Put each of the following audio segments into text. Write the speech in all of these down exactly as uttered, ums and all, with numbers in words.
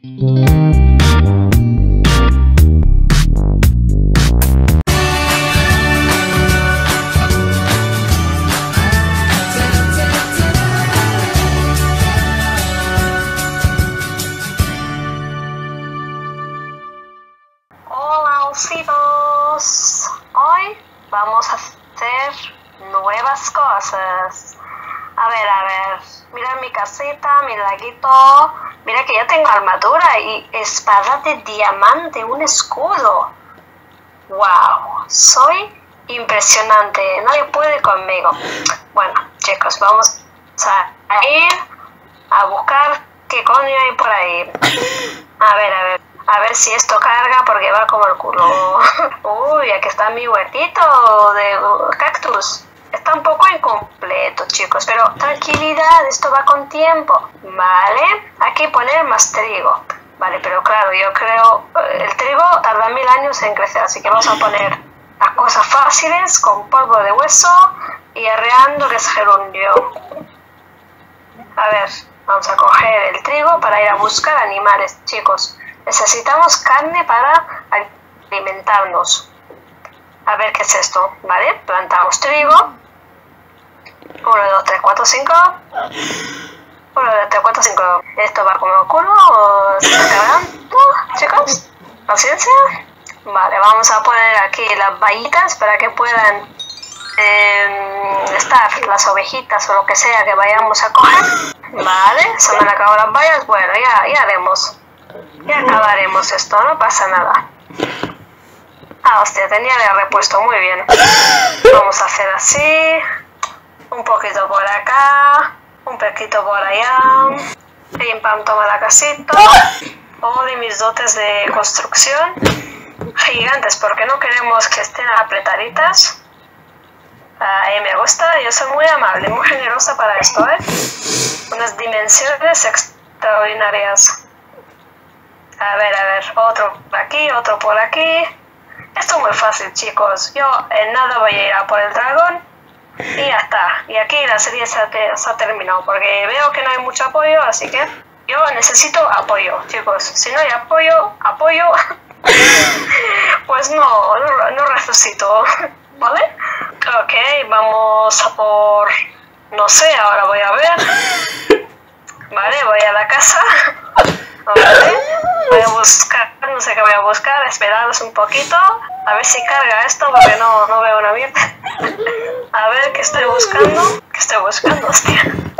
Hola ositos, hoy vamos a hacer nuevas cosas. A ver, a ver, mira mi casita, mi laguito, mira que ya tengo armadura y espada de diamante, un escudo. Wow, soy impresionante, nadie puede conmigo. Bueno chicos, vamos a ir a buscar qué coño hay por ahí. A ver, a ver. A ver si esto carga porque va como el culo. Uy, aquí está mi huertito de cactus. Está un poco incompleto, chicos, pero tranquilidad, esto va con tiempo. Vale, aquí poner más trigo. Vale, pero claro, yo creo el trigo tarda mil años en crecer, así que vamos a poner las cosas fáciles con polvo de hueso y arreando que es gerundio. A ver, vamos a coger el trigo para ir a buscar animales, chicos. Necesitamos carne para alimentarnos. A ver qué es esto, ¿vale? Plantamos trigo. uno, dos, tres, cuatro, cinco. uno, dos, tres, cuatro, cinco. Esto va como el culo. ¿Se está cargando, chicos? ¿Paciencia? Vale, vamos a poner aquí las vallitas para que puedan eh, estar las ovejitas o lo que sea que vayamos a coger. Vale, se me han acabado las vallas. Bueno, ya, ya haremos. Ya acabaremos esto, no pasa nada. Ah, hostia, tenía el repuesto, muy bien. Vamos a hacer así. Un poquito por acá. Un poquito por allá. Pim pam, toma la casita. Oh, de mis dotes de construcción. Gigantes, porque no queremos que estén apretaditas. Ahí me gusta, yo soy muy amable, muy generosa para esto, ¿eh? Unas dimensiones extraordinarias. A ver, a ver, otro por aquí, otro por aquí. Esto es muy fácil, chicos. Yo en nada voy a ir a por el dragón y ya está. Y aquí la serie se ha, te, se ha terminado porque veo que no hay mucho apoyo, así que yo necesito apoyo, chicos. Si no hay apoyo, apoyo, pues no, no, no resucito, ¿vale? Ok, vamos a por... no sé, ahora voy a ver. Vale, voy a la casa. Vale, voy a buscar, no sé qué voy a buscar, esperaros un poquito, a ver si carga esto porque no, no veo una mierda. A ver qué estoy buscando, qué estoy buscando, hostia.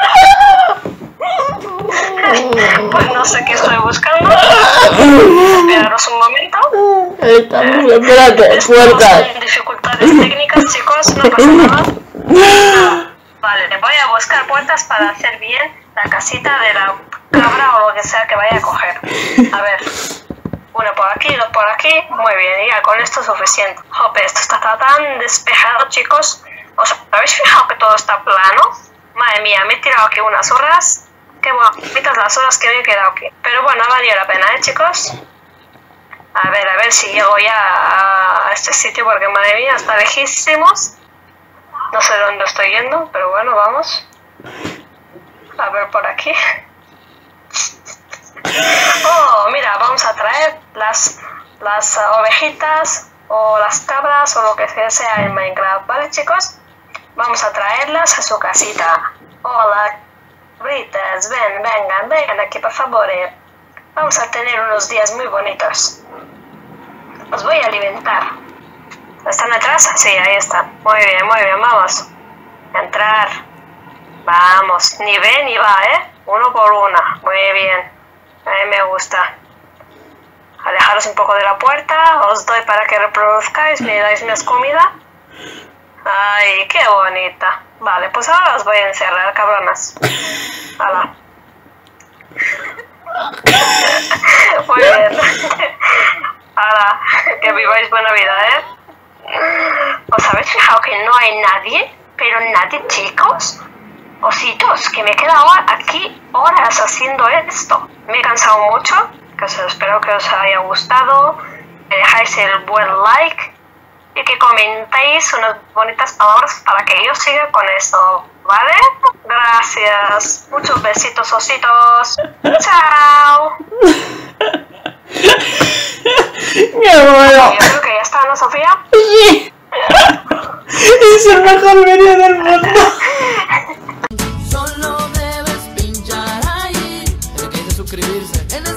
Pues no sé qué estoy buscando. Esperaros un momento. Estamos, espérate, puertas. En dificultades técnicas, chicos, no pasa nada. Ah, vale, voy a buscar puertas para hacer bien la casita de la cabra o lo que sea que vaya a coger. A ver, uno por aquí, dos por aquí, muy bien, ya con esto es suficiente. Jope, esto está tan despejado, chicos. ¿Os habéis fijado que todo está plano? Madre mía, me he tirado aquí unas horas. Qué bonitas las horas que me he quedado aquí. Pero bueno, ha valido la pena, ¿eh, chicos? A ver, a ver si llego ya a este sitio porque madre mía, está lejísimos. No sé dónde estoy yendo, pero bueno, vamos. A ver por aquí. Oh, mira, vamos a traer las, las ovejitas o las cabras o lo que sea en Minecraft, ¿vale, chicos? Vamos a traerlas a su casita. Hola, cabritas, ven, vengan, vengan aquí, por favor. Eh. Vamos a tener unos días muy bonitos. Os voy a alimentar. ¿Están atrás? Sí, ahí están. Muy bien, muy bien, vamos. Entrar. Vamos, ni ve ni va, ¿eh? Uno por una. Muy bien. A mí me gusta. Alejaros un poco de la puerta. Os doy para que reproduzcáis. Me dais más comida. Ay, qué bonita. Vale, pues ahora os voy a encerrar, cabronas. Hala. Muy bien. Hala, que viváis buena vida, ¿eh? ¿Os habéis fijado que no hay nadie? Pero nadie, chicos. Ositos, que me he quedado aquí horas haciendo esto. Me he cansado mucho, que os espero que os haya gustado. Me dejáis el buen like y que comentéis unas bonitas palabras para que yo siga con esto, ¿vale? Gracias. Muchos besitos, ositos. Chao. filosofía? Sí. Es el mejor vídeo del mundo. Solo debes pinchar ahí. El que dice suscribirse. En